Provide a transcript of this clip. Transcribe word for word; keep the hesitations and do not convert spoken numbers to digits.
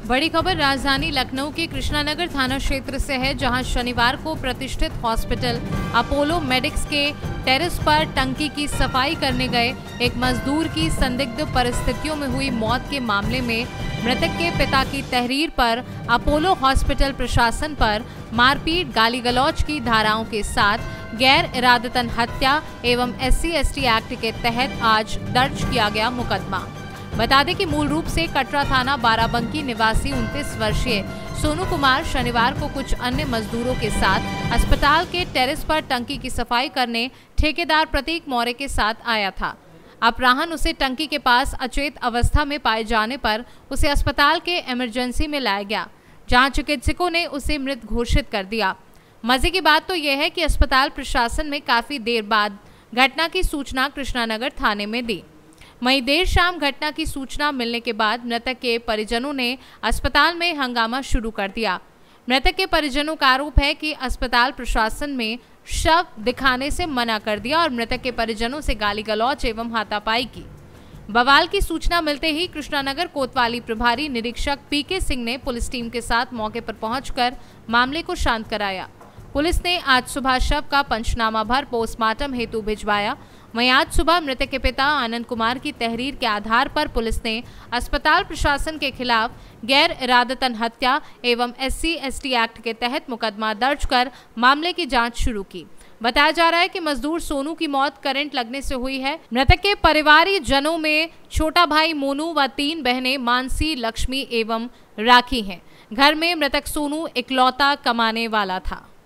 बड़ी खबर राजधानी लखनऊ के कृष्णानगर थाना क्षेत्र से है, जहां शनिवार को प्रतिष्ठित हॉस्पिटल अपोलो मेडिक्स के टेरेस पर टंकी की सफाई करने गए एक मजदूर की संदिग्ध परिस्थितियों में हुई मौत के मामले में मृतक के पिता की तहरीर पर अपोलो हॉस्पिटल प्रशासन पर मारपीट, गाली गलौज की धाराओं के साथ गैर इरादतन हत्या एवं S C S T act के तहत आज दर्ज किया गया मुकदमा। बता दें कि मूल रूप से कटरा थाना बाराबंकी निवासी उनतीस वर्षीय सोनू कुमार शनिवार को कुछ अन्य मजदूरों के साथ अस्पताल के टेरेस पर टंकी की सफाई करने ठेकेदार प्रतीक मौर्य के साथ आया था। अपराह्न उसे टंकी के पास अचेत अवस्था में पाए जाने पर उसे अस्पताल के इमरजेंसी में लाया गया, जहां चिकित्सकों ने उसे मृत घोषित कर दिया। मजे की बात तो यह है कि अस्पताल प्रशासन में काफी देर बाद घटना की सूचना कृष्णानगर थाने में दी। वहीं देर शाम घटना की सूचना मिलने के बाद मृतक के परिजनों ने अस्पताल में हंगामा शुरू कर दिया। मृतक के परिजनों का आरोप है कि अस्पताल प्रशासन में शव दिखाने से मना कर दिया और मृतक के परिजनों से गाली गलौज एवं हाथापाई की। बवाल की सूचना मिलते ही कृष्णानगर कोतवाली प्रभारी निरीक्षक पी के सिंह ने पुलिस टीम के साथ मौके पर पहुंचकर मामले को शांत कराया। पुलिस ने आज सुबह शव का पंचनामा भर पोस्टमार्टम हेतु भिजवाया। वहीं आज सुबह मृतक के पिता आनंद कुमार की तहरीर के आधार पर पुलिस ने अस्पताल प्रशासन के खिलाफ गैर इरादतन हत्या एवं S C S T act के तहत मुकदमा दर्ज कर मामले की जांच शुरू की। बताया जा रहा है कि मजदूर सोनू की मौत करंट लगने से हुई है। मृतक के परिवारी जनों में छोटा भाई मोनू व तीन बहनें मानसी, लक्ष्मी एवं राखी हैं। घर में मृतक सोनू इकलौता कमाने वाला था।